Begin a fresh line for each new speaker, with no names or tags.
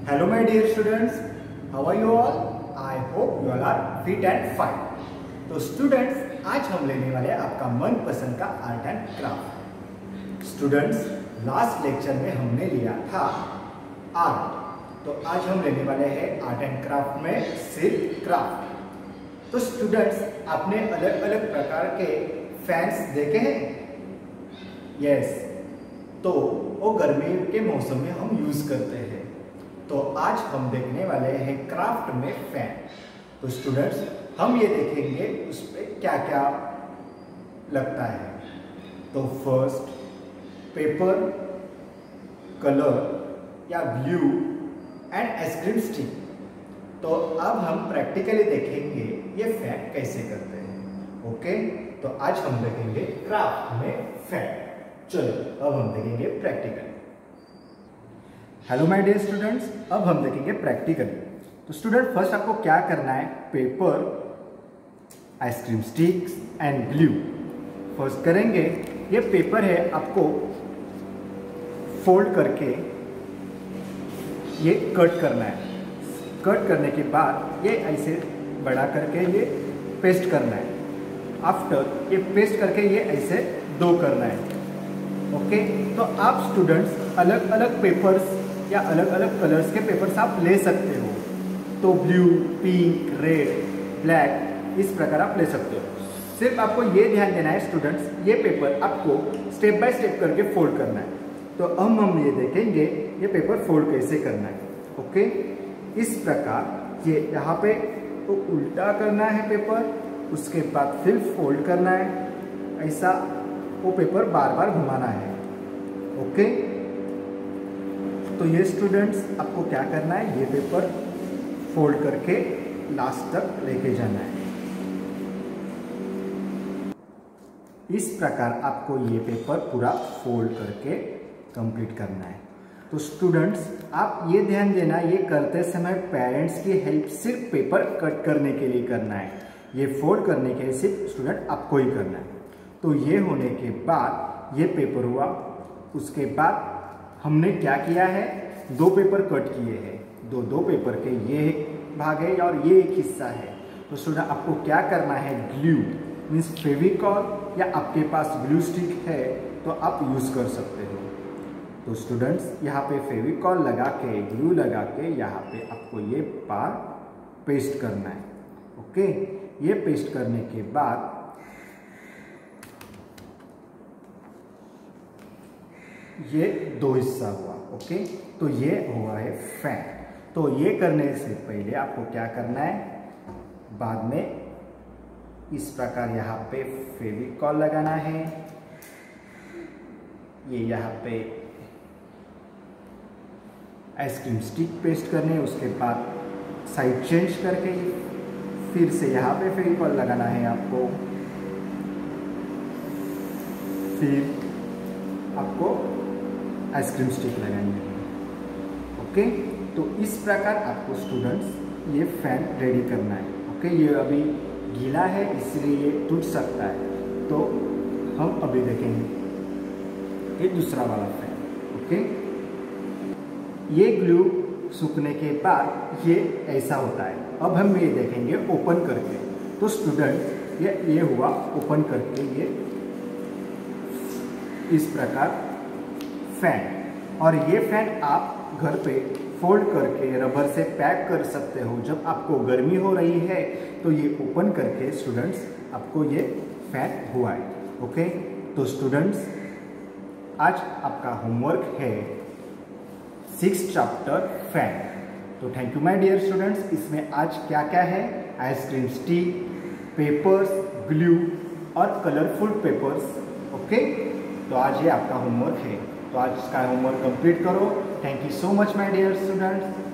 Hello my dear students, how are you all? I hope you all are fit and fine. तो students, आज हम लेने वाले हैं आपका मनपसंद का art and craft. Students, last lecture में हमने लिया था आर्ट, तो आज हम लेने वाले हैं आर्ट एंड क्राफ्ट में सिल्क क्राफ्ट। तो स्टूडेंट्स, आपने अलग अलग प्रकार के फैंस देखे हैं? यस, तो वो गर्मी के मौसम में हम यूज करते हैं। तो आज हम देखने वाले हैं क्राफ्ट में फैन। तो स्टूडेंट्स, हम ये देखेंगे उस पर क्या क्या लगता है। तो फर्स्ट, पेपर, कलर या ग्लू एंड आइसक्रीम स्टिक। तो अब हम प्रैक्टिकली देखेंगे ये फैन कैसे करते हैं। ओके, तो आज हम देखेंगे क्राफ्ट में फैन। चलो अब हम देखेंगे practically. Hello my dear students, अब हम देखेंगे प्रैक्टिकली। तो स्टूडेंट, फर्स्ट आपको क्या करना है, paper, ice cream sticks and glue. First करेंगे, ये पेपर है, आपको फोल्ड करके ये कट करना है। कट करने के बाद ये ऐसे बड़ा करके ये पेस्ट करना है। आफ्टर ये पेस्ट करके ये ऐसे दो करना है। ओके, तो आप स्टूडेंट्स अलग अलग पेपर्स या अलग अलग कलर्स के पेपर्स आप ले सकते हो। तो ब्लू, पिंक, रेड, ब्लैक, इस प्रकार आप ले सकते हो। सिर्फ आपको ये ध्यान देना है स्टूडेंट्स, ये पेपर आपको स्टेप बाय स्टेप करके फोल्ड करना है। तो अब हम ये देखेंगे ये पेपर फोल्ड कैसे करना है। ओके, इस प्रकार ये यहाँ पे तो उल्टा करना है पेपर, उसके बाद फिर फोल्ड करना है। ऐसा वो पेपर बार बार घुमाना है। ओके, तो ये स्टूडेंट्स आपको क्या करना है, ये पेपर फोल्ड करके लास्ट तक लेके जाना है। इस प्रकार आपको ये पेपर पूरा फोल्ड करके कंप्लीट करना है। तो स्टूडेंट्स, आप ये ध्यान देना, ये करते समय पेरेंट्स की हेल्प सिर्फ पेपर कट करने के लिए करना है। ये फोल्ड करने के लिए सिर्फ स्टूडेंट आपको ही करना है। तो ये होने के बाद ये पेपर हुआ। उसके बाद हमने क्या किया है, दो पेपर कट किए हैं। दो पेपर के ये भाग है और ये एक हिस्सा है। तो स्टूडेंट, आपको क्या करना है, ग्लू मीन्स फेविकॉल, या आपके पास ग्लू स्टिक है तो आप यूज कर सकते हो। तो स्टूडेंट्स, यहाँ पे फेविकॉल लगा के, ग्लू लगा के यहाँ पे आपको ये बार पेस्ट करना है। ओके, ये पेस्ट करने के बाद ये दो हिस्सा हुआ। ओके, तो ये हुआ है फैन। तो ये करने से पहले आपको क्या करना है, बाद में इस प्रकार यहाँ पे फेविकॉल लगाना है। ये यहाँ पे आइसक्रीम स्टिक पेस्ट करने, उसके बाद साइड चेंज करके फिर से यहाँ पे फेविकॉल लगाना है आपको। फिर आपको आइसक्रीम स्टिक लगानी है। ओके, तो इस प्रकार आपको स्टूडेंट्स ये फैन रेडी करना है। ओके, ये अभी गीला है इसलिए ये टूट सकता है। तो हम अभी देखेंगे ये दूसरा वाला फैन। ओके, ये ग्लू सूखने के बाद ये ऐसा होता है। अब हम ये देखेंगे ओपन करके। तो स्टूडेंट, ये हुआ ओपन करके, ये इस प्रकार फैन। और ये फैन आप घर पे फोल्ड करके रबर से पैक कर सकते हो। जब आपको गर्मी हो रही है तो ये ओपन करके स्टूडेंट्स आपको ये फैन हुआ है। ओके, तो स्टूडेंट्स, आज आपका होमवर्क है 6th चैप्टर फैन। तो thank you my dear students. इसमें आज क्या क्या है, आइसक्रीम स्टिक, पेपर्स, ग्लू और कलरफुल पेपर्स। ओके, तो आज ये आपका होमवर्क है। तो आज का होमवर्क कंप्लीट करो। Thank you so much my dear students.